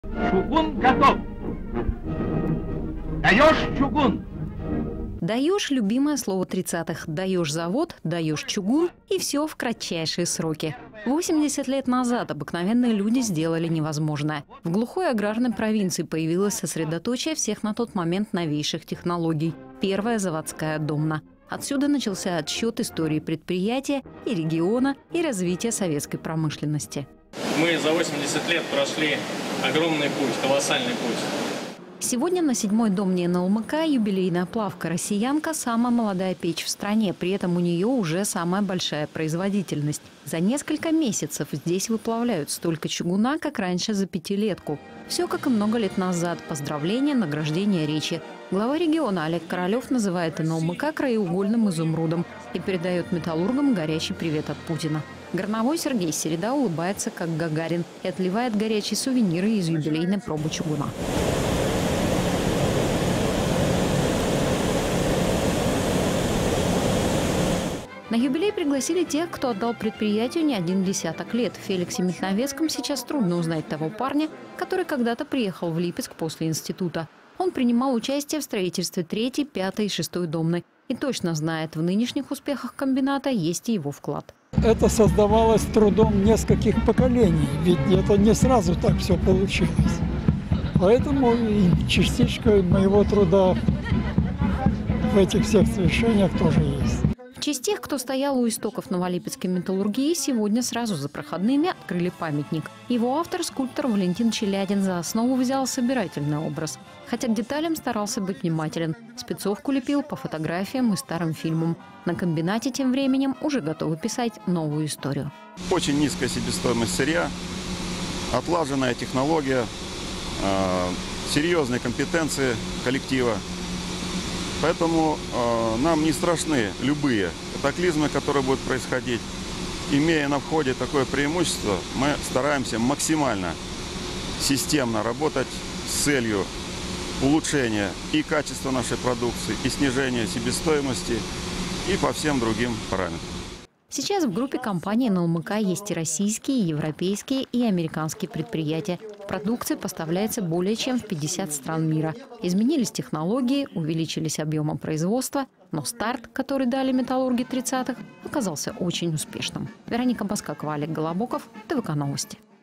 Чугун готов. Даешь чугун. Даешь – любимое слово 30-х. Даешь завод, даешь чугун и все в кратчайшие сроки. 80 лет назад обыкновенные люди сделали невозможное. В глухой аграрной провинции появилось сосредоточие всех на тот момент новейших технологий. Первая заводская Домна. Отсюда начался отсчет истории предприятия и региона и развития советской промышленности. Мы за 80 лет прошли огромный путь, колоссальный путь. Сегодня на 7-й Домне НЛМК юбилейная плавка «Россиянка» – самая молодая печь в стране. При этом у нее уже самая большая производительность. За несколько месяцев здесь выплавляют столько чугуна, как раньше за пятилетку. Все как и много лет назад. Поздравления, награждение речи. Глава региона Олег Королев называет НЛМК краеугольным изумрудом и передает металлургам горячий привет от Путина. Горновой Сергей Середа улыбается, как Гагарин, и отливает горячие сувениры из юбилейной пробы чугуна. На юбилей пригласили тех, кто отдал предприятию не один десяток лет. В Феликсе Михновецком сейчас трудно узнать того парня, который когда-то приехал в Липецк после института. Он принимал участие в строительстве 3-й, 5-й и 6-й Домны. И точно знает, в нынешних успехах комбината есть и его вклад. Это создавалось трудом нескольких поколений, ведь это не сразу так все получилось. Поэтому и частичка моего труда в этих всех свершениях тоже есть. В честь тех, кто стоял у истоков новолипецкой металлургии, сегодня сразу за проходными открыли памятник. Его автор, скульптор Валентин Челядин, за основу взял собирательный образ. Хотя к деталям старался быть внимателен. Спецовку лепил по фотографиям и старым фильмам. На комбинате тем временем уже готовы писать новую историю. Очень низкая себестоимость сырья, отлаженная технология, серьезные компетенции коллектива. Поэтому нам не страшны любые катаклизмы, которые будут происходить. Имея на входе такое преимущество, мы стараемся максимально системно работать с целью улучшения и качества нашей продукции, и снижения себестоимости, и по всем другим параметрам. Сейчас в группе компании НЛМК есть и российские, и европейские, и американские предприятия. Продукция поставляется более чем в 50 стран мира. Изменились технологии, увеличились объемы производства, но старт, который дали металлурги 30-х, оказался очень успешным. Вероника Баскакова, Олег Голобоков, ТВК Новости.